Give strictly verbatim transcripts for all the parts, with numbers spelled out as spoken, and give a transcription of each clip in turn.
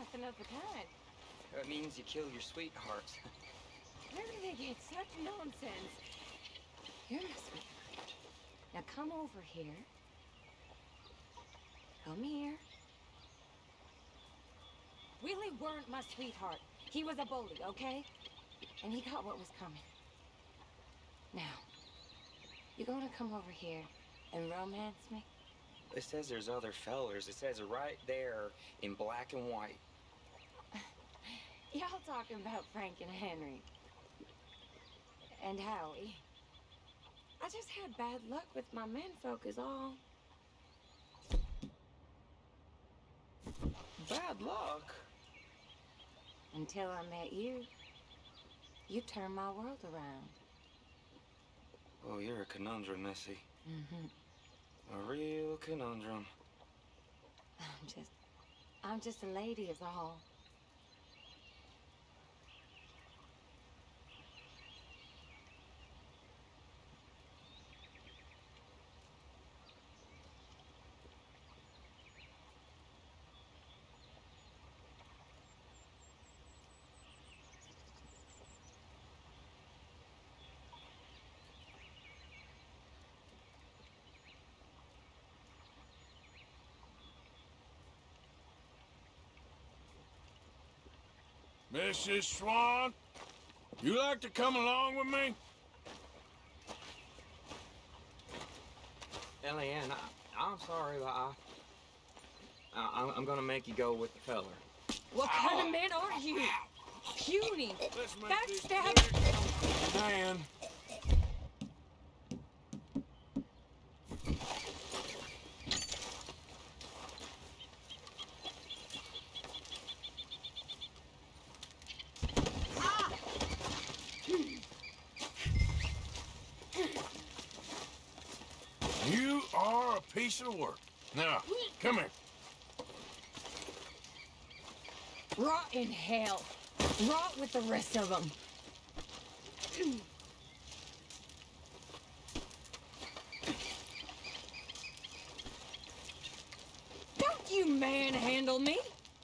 nothing of the kind. That means you kill your sweetheart. Where do they get such nonsense? You're my sweetheart. Now come over here. Come here. Willie weren't my sweetheart. He was a bully, okay? And he got what was coming. Now, you gonna come over here and romance me? It says there's other fellers. It says it right there in black and white. Y'all talking about Frank and Henry. And Howie. I just had bad luck with my menfolk is all. Bad luck? Until I met you. You turned my world around. Oh, you're a conundrum, Missy. Mm-hmm. A real conundrum. I'm just... I'm just a lady is all. Missus Swan, you like to come along with me? Ellie Ann, I, I'm sorry, but I, I, I'm gonna make you go with the feller. What kind of man are you? Puny, Let's make this backstab. quick. Man. You are a piece of work. Now, come here. Rot in hell. Rot with the rest of them. Don't you manhandle me.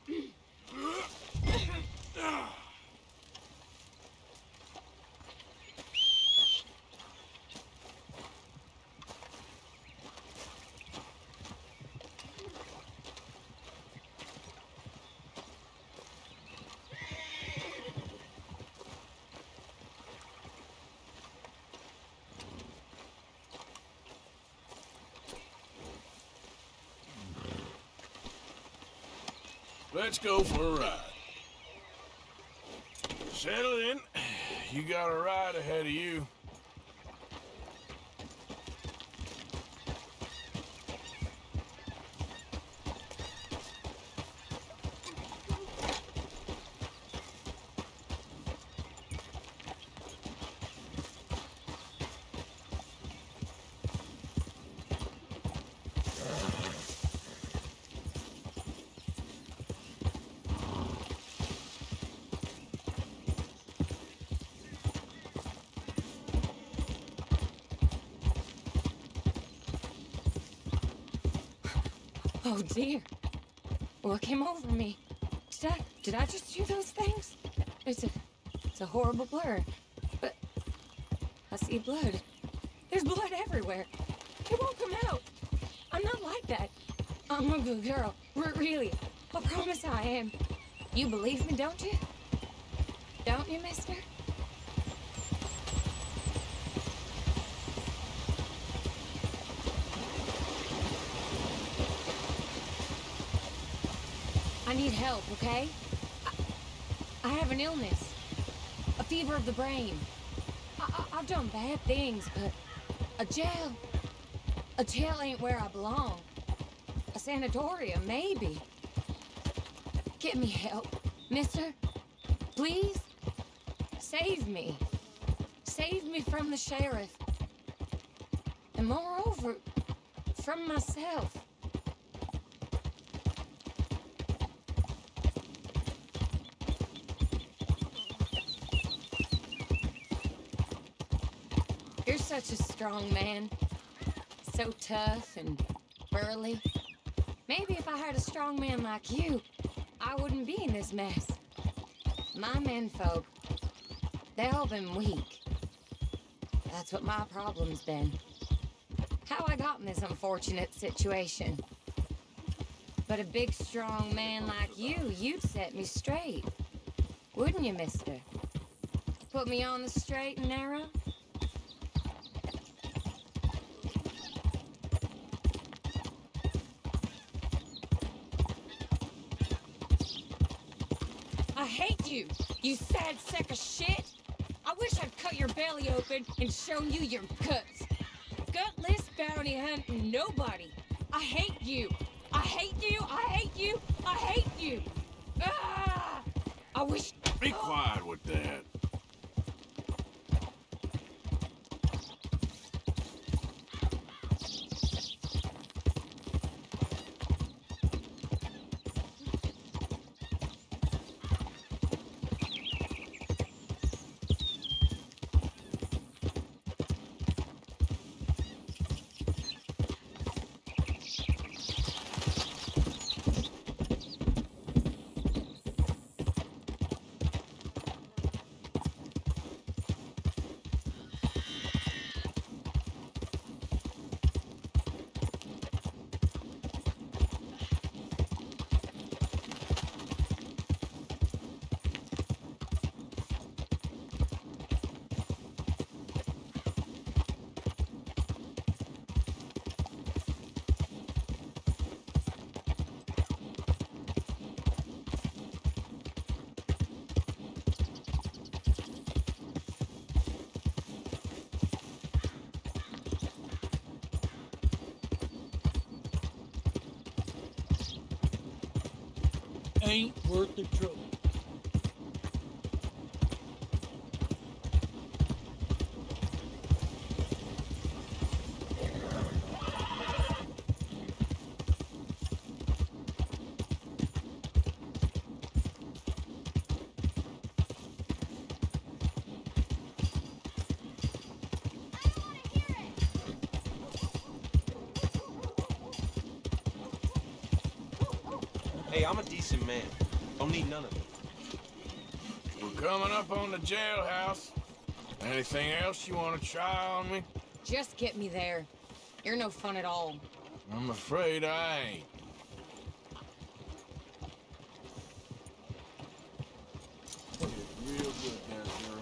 Let's go for a ride. Settle in. You got a ride ahead of you. Oh dear. What came over me? Did I did I just do those things? It's a it's a horrible blur. But I see blood. There's blood everywhere. It won't come out. I'm not like that. I'm a good girl. R really. I promise I am. You believe me, don't you? Don't you, mister? I need help, okay? I, I have an illness. A fever of the brain. I, I, I've done bad things, but a jail... A jail ain't where I belong. A sanatorium, maybe. Get me help, mister. Please? Save me. Save me from the sheriff. And moreover, from myself. You're such a strong man. So tough and burly. Maybe if I had a strong man like you, I wouldn't be in this mess. My menfolk, they've all been weak. That's what my problem's been. How I got in this unfortunate situation. But a big, strong man like you, you'd set me straight. Wouldn't you, mister? Put me on the straight and narrow? I hate you, you sad sack of shit! I wish I'd cut your belly open and shown you your guts. Gutless bounty hunting nobody. I hate you. I hate you. I hate you. I hate you. Ah! I wish. Be quiet with that. Ain't worth the trouble. Hey, I'm a decent man. Don't need none of it. We're coming up on the jailhouse. Anything else you want to try on me? Just get me there. You're no fun at all. I'm afraid I ain't. Get real good there, girl.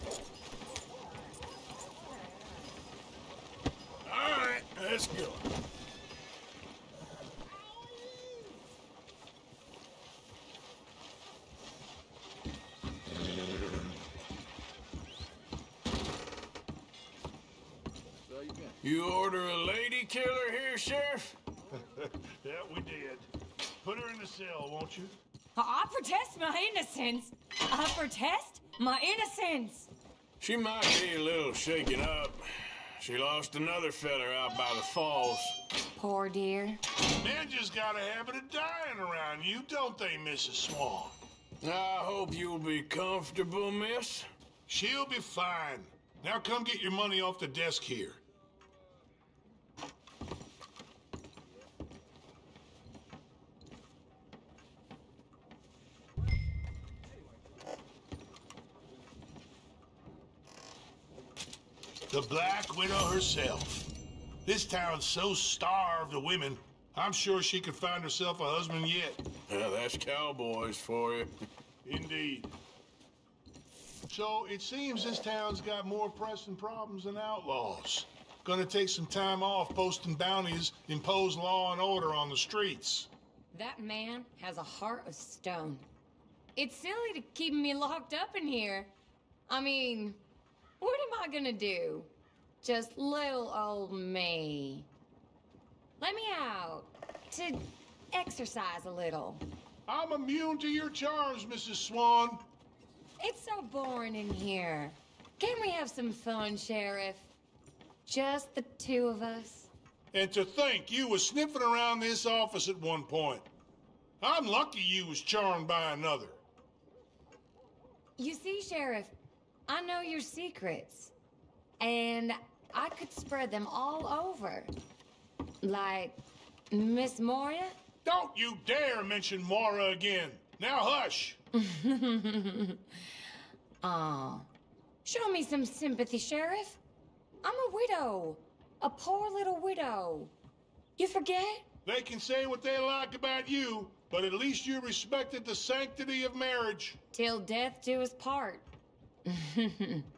All right, let's go. You order a lady killer here, Sheriff? Yeah, we did. Put her in the cell, won't you? I protest my innocence. I protest my innocence. She might be a little shaken up. She lost another feather out by the falls. Poor dear. Men just got a habit of dying around you, don't they, Missus Swan? I hope you'll be comfortable, miss. She'll be fine. Now come get your money off the desk here. The Black Widow herself. This town's so starved of women, I'm sure she could find herself a husband yet. Yeah, that's cowboys for you. Indeed. So it seems this town's got more pressing problems than Outlaws. Gonna take some time off posting bounties, impose law and order on the streets. That man has a heart of stone. It's silly to keep me locked up in here. I mean, what am I gonna do? Just little old me. Let me out to exercise a little. I'm immune to your charms, Missus Swan. It's so boring in here. Can we have some fun, Sheriff? Just the two of us? And to think you was sniffing around this office at one point. I'm lucky you was charmed by another. You see, Sheriff, I know your secrets. And I could spread them all over. Like Miss Moria? Don't you dare mention Maura again. Now hush. Aw. Show me some sympathy, Sheriff. I'm a widow. A poor little widow. You forget? They can say what they like about you, but at least you respected the sanctity of marriage. Till death do us part.